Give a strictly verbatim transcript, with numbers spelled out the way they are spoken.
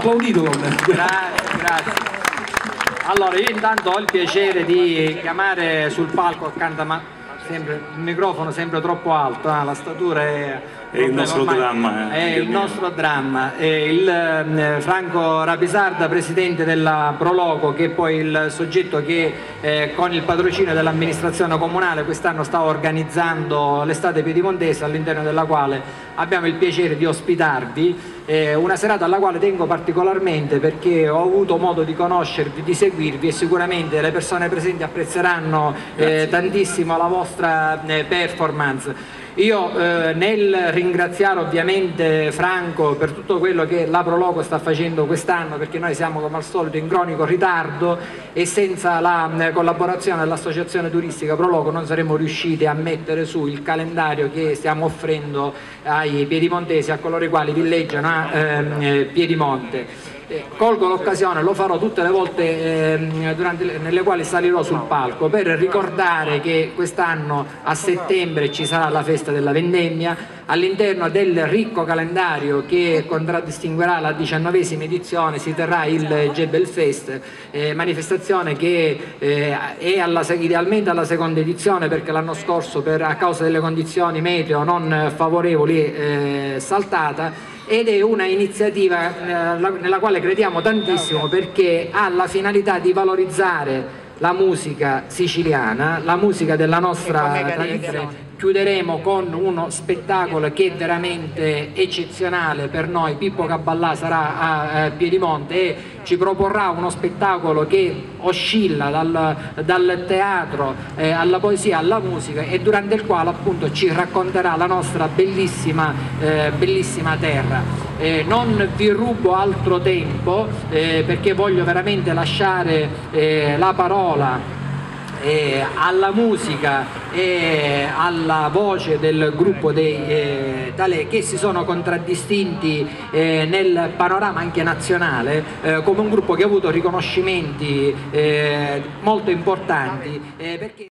applaudito con me. Grazie, grazie. Allora, io intanto ho il piacere di chiamare sul palco accanto a me. Sempre, il microfono sempre troppo alto, eh? La statura è, è il nostro ormai, dramma. È il mio. nostro dramma. È il eh, Franco Rapisarda, presidente della Proloco, che è poi il soggetto che eh, con il patrocinio dell'amministrazione comunale quest'anno sta organizzando l'estate piedimontese, all'interno della quale abbiamo il piacere di ospitarvi. Eh, una serata alla quale tengo particolarmente perché ho avuto modo di conoscervi, di seguirvi, e sicuramente le persone presenti apprezzeranno eh, tantissimo la vostra eh, performance. Io eh, nel ringraziare ovviamente Franco per tutto quello che la Proloco sta facendo quest'anno, perché noi siamo come al solito in cronico ritardo e senza la eh, collaborazione dell'associazione turistica Proloco non saremmo riusciti a mettere su il calendario che stiamo offrendo ai piedimontesi, a coloro i quali villeggiano a eh, Piedimonte. Eh, colgo l'occasione, lo farò tutte le volte eh, durante, nelle quali salirò sul palco, per ricordare che quest'anno a settembre ci sarà la festa della vendemmia all'interno del ricco calendario che contraddistinguerà la diciannovesima edizione. Si terrà il Jebel Fest, eh, manifestazione che eh, è alla, idealmente alla seconda edizione, perché l'anno scorso per, a causa delle condizioni meteo non favorevoli è eh, saltata, ed è una iniziativa eh, nella quale crediamo tantissimo, perché ha la finalità di valorizzare la musica siciliana, la musica della nostra tradizione. Chiuderemo con uno spettacolo che è veramente eccezionale per noi. Pippo Caballà sarà a Piedimonte e ci proporrà uno spettacolo che oscilla dal, dal teatro eh, alla poesia, alla musica, e durante il quale appunto ci racconterà la nostra bellissima, eh, bellissima terra. Eh, non vi rubo altro tempo eh, perché voglio veramente lasciare eh, la parola Eh, alla musica e alla voce del gruppo dei eh, Tale, che si sono contraddistinti eh, nel panorama anche nazionale eh, come un gruppo che ha avuto riconoscimenti eh, molto importanti eh, perché